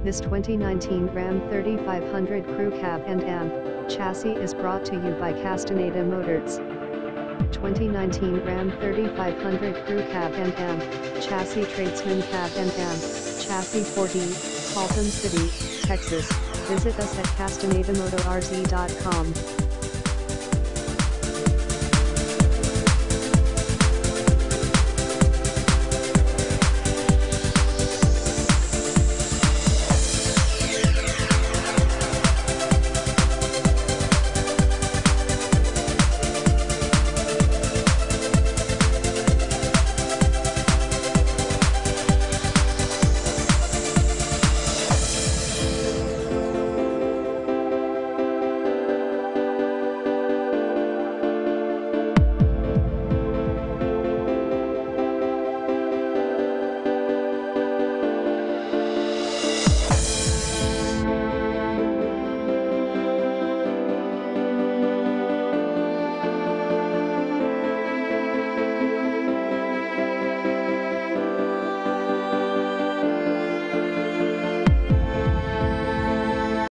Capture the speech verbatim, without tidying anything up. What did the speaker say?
This twenty nineteen Ram thirty-five hundred Crew Cab and Am chassis is brought to you by Castaneda Motorz. twenty nineteen Ram thirty-five hundred Crew Cab and Am chassis Tradesman Cab and Am chassis four D, Haltom City, Texas. Visit us at castaneda motorz dot com.